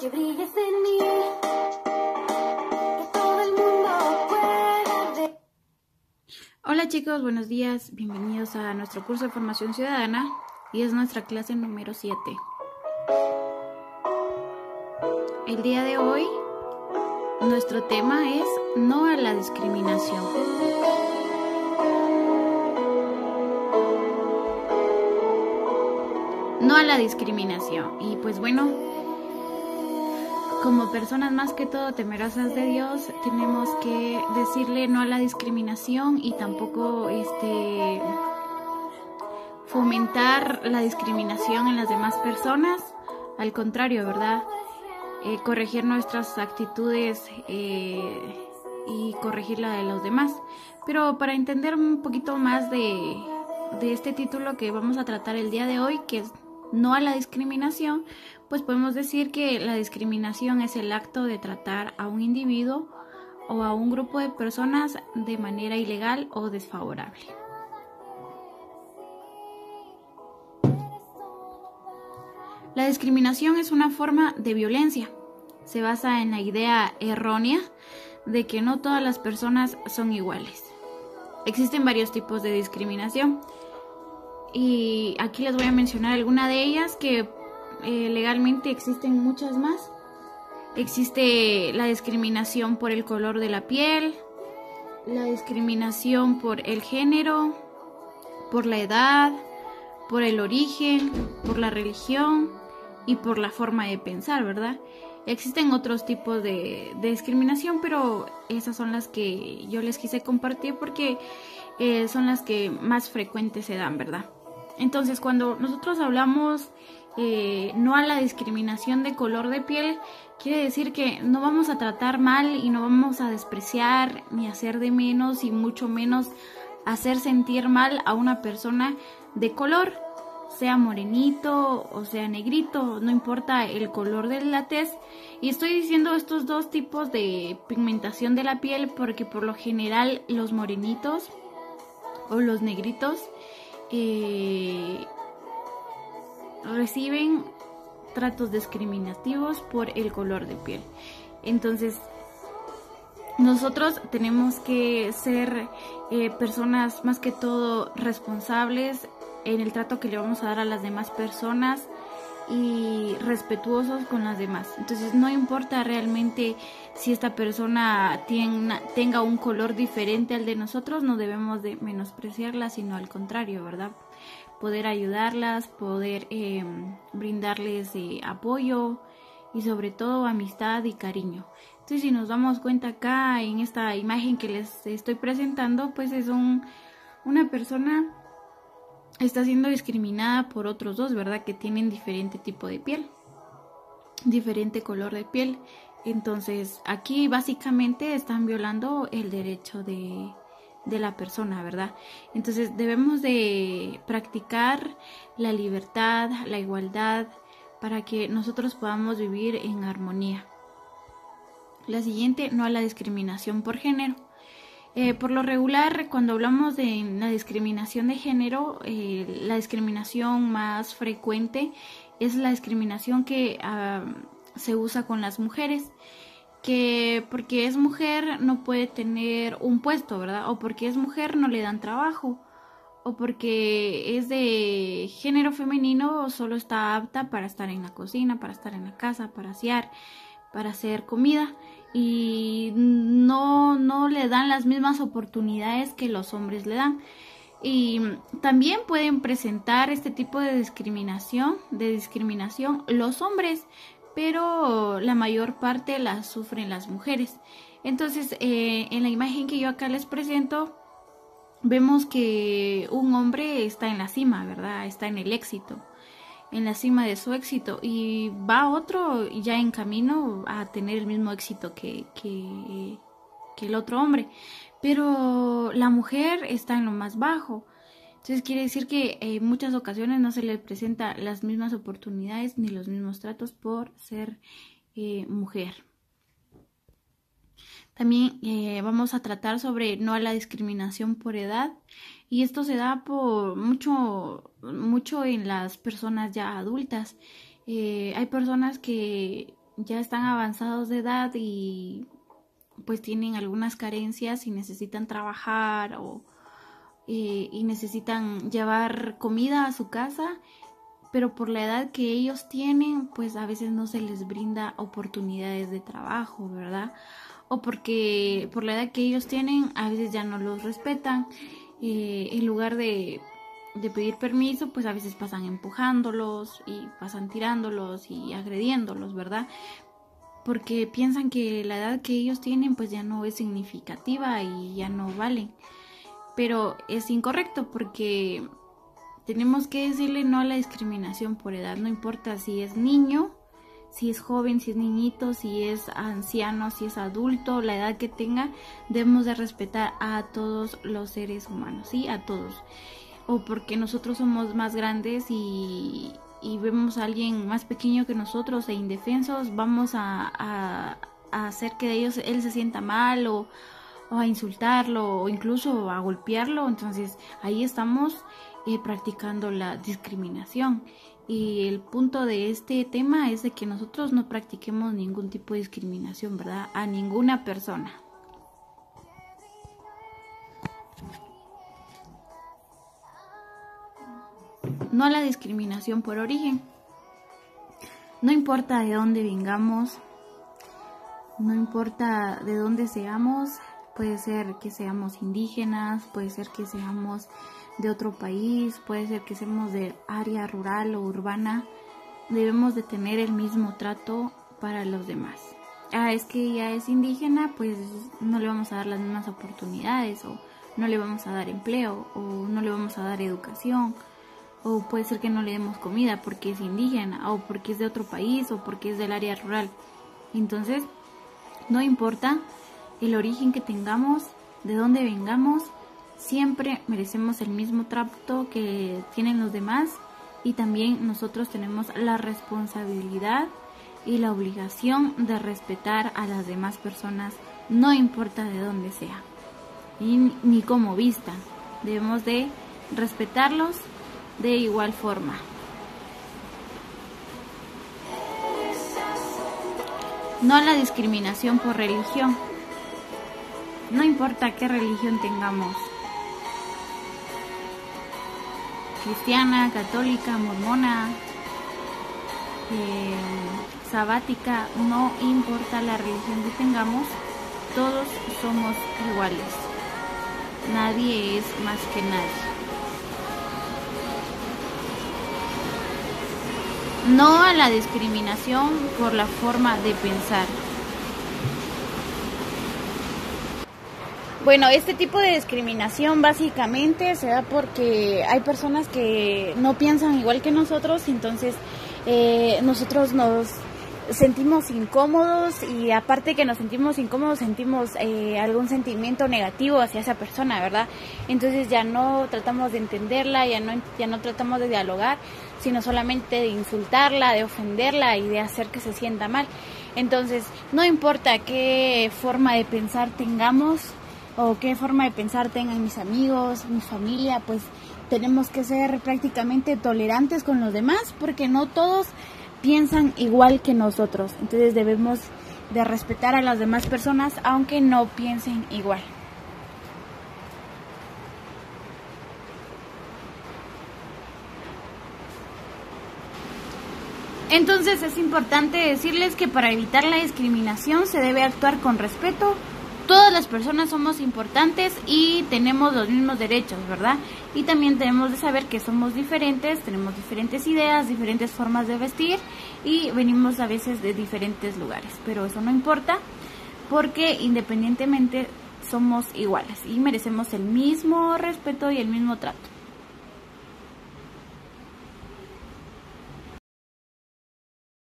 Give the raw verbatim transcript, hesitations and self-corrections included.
que brilles en mí, que todo el mundo pueda ver. Hola chicos, buenos días, bienvenidos a nuestro curso de formación ciudadana y es nuestra clase número siete. El día de hoy nuestro tema es no a la discriminación. No a la discriminación. Y pues bueno, como personas más que todo temerosas de Dios, tenemos que decirle no a la discriminación y tampoco este fomentar la discriminación en las demás personas. Al contrario, ¿verdad? Eh, corregir nuestras actitudes eh, y corregir la de los demás. Pero para entender un poquito más de, de este título que vamos a tratar el día de hoy, que es no a la discriminación, pues podemos decir que la discriminación es el acto de tratar a un individuo o a un grupo de personas de manera ilegal o desfavorable. La discriminación es una forma de violencia. Se basa en la idea errónea de que no todas las personas son iguales. Existen varios tipos de discriminación y aquí les voy a mencionar alguna de ellas, que eh, legalmente existen muchas más. Existe la discriminación por el color de la piel, la discriminación por el género, por la edad, por el origen, por la religión y por la forma de pensar, ¿verdad? Existen otros tipos de, de discriminación, pero esas son las que yo les quise compartir porque eh, son las que más frecuentes se dan, ¿verdad? Entonces, cuando nosotros hablamos eh, no a la discriminación de color de piel, quiere decir que no vamos a tratar mal y no vamos a despreciar ni hacer de menos y mucho menos hacer sentir mal a una persona de color, sea morenito o sea negrito, no importa el color de la tez. Y estoy diciendo estos dos tipos de pigmentación de la piel porque por lo general los morenitos o los negritos eh, reciben tratos discriminativos por el color de piel. Entonces nosotros tenemos que ser eh, personas más que todo responsables en el trato que le vamos a dar a las demás personas y respetuosos con las demás. Entonces no importa realmente si esta persona tiene, tenga un color diferente al de nosotros, no debemos de menospreciarla, sino al contrario, ¿verdad? Poder ayudarlas, poder eh, brindarles eh, apoyo y sobre todo amistad y cariño. Entonces si nos damos cuenta acá en esta imagen que les estoy presentando, pues es un, una persona está siendo discriminada por otros dos, ¿verdad? Que tienen diferente tipo de piel, diferente color de piel. Entonces aquí básicamente están violando el derecho de, de la persona, ¿verdad? Entonces debemos de practicar la libertad, la igualdad, para que nosotros podamos vivir en armonía. La siguiente, no a la discriminación por género. Eh, por lo regular, cuando hablamos de la discriminación de género, eh, la discriminación más frecuente es la discriminación que uh, se usa con las mujeres, que porque es mujer no puede tener un puesto, ¿verdad? O porque es mujer no le dan trabajo, o porque es de género femenino solo está apta para estar en la cocina, para estar en la casa, para asear, para hacer comida, y no, no le dan las mismas oportunidades que los hombres le dan. Y también pueden presentar este tipo de discriminación, de discriminación los hombres, pero la mayor parte la sufren las mujeres. Entonces, eh, en la imagen que yo acá les presento, vemos que un hombre está en la cima, ¿verdad? Está en el éxito, en la cima de su éxito, y va otro ya en camino a tener el mismo éxito que, que, que el otro hombre, pero la mujer está en lo más bajo. Entonces quiere decir que en muchas ocasiones no se le presenta las mismas oportunidades ni los mismos tratos por ser eh, mujer. También eh, vamos a tratar sobre no a la discriminación por edad, y esto se da por mucho, mucho en las personas ya adultas. Eh, hay personas que ya están avanzados de edad y pues tienen algunas carencias y necesitan trabajar o eh, y necesitan llevar comida a su casa, pero por la edad que ellos tienen, pues a veces no se les brinda oportunidades de trabajo, ¿verdad? O porque por la edad que ellos tienen, a veces ya no los respetan. Eh, en lugar de, de pedir permiso, pues a veces pasan empujándolos y pasan tirándolos y agrediéndolos, ¿verdad? Porque piensan que la edad que ellos tienen pues ya no es significativa y ya no valen. Pero es incorrecto, porque tenemos que decirle no a la discriminación por edad. No importa si es niño, si es joven, si es niñito, si es anciano, si es adulto, la edad que tenga, debemos de respetar a todos los seres humanos, ¿sí? A todos. O porque nosotros somos más grandes y, y vemos a alguien más pequeño que nosotros e indefensos, vamos a, a, a hacer que ellos, él se sienta mal o, o a insultarlo o incluso a golpearlo. Entonces ahí estamos eh, practicando la discriminación. Y el punto de este tema es de que nosotros no practiquemos ningún tipo de discriminación, ¿verdad? A ninguna persona. No a la discriminación por origen. No importa de dónde vengamos, no importa de dónde seamos, puede ser que seamos indígenas, puede ser que seamos de otro país, puede ser que seamos de área rural o urbana, debemos de tener el mismo trato para los demás. Ah, es que ella es indígena, pues no le vamos a dar las mismas oportunidades, o no le vamos a dar empleo, o no le vamos a dar educación, o puede ser que no le demos comida porque es indígena, o porque es de otro país, o porque es del área rural. Entonces, no importa el origen que tengamos, de dónde vengamos, siempre merecemos el mismo trato que tienen los demás, y también nosotros tenemos la responsabilidad y la obligación de respetar a las demás personas, no importa de dónde sea y ni cómo vistan. Debemos de respetarlos de igual forma. No a la discriminación por religión. No importa qué religión tengamos, cristiana, católica, mormona, eh, sabática, no importa la religión que tengamos, todos somos iguales. Nadie es más que nadie. No a la discriminación por la forma de pensar. Bueno, este tipo de discriminación básicamente se da porque hay personas que no piensan igual que nosotros, entonces eh, nosotros nos sentimos incómodos, y aparte que nos sentimos incómodos, sentimos eh, algún sentimiento negativo hacia esa persona, ¿verdad? Entonces ya no tratamos de entenderla, ya no, ya no tratamos de dialogar, sino solamente de insultarla, de ofenderla y de hacer que se sienta mal. Entonces, no importa qué forma de pensar tengamos, o qué forma de pensar tengan mis amigos, mi familia, pues tenemos que ser prácticamente tolerantes con los demás, porque no todos piensan igual que nosotros. Entonces debemos de respetar a las demás personas aunque no piensen igual. Entonces es importante decirles que para evitar la discriminación se debe actuar con respeto. Todas las personas somos importantes y tenemos los mismos derechos, ¿verdad? Y también tenemos de saber que somos diferentes, tenemos diferentes ideas, diferentes formas de vestir y venimos a veces de diferentes lugares. Pero eso no importa, porque independientemente somos iguales y merecemos el mismo respeto y el mismo trato.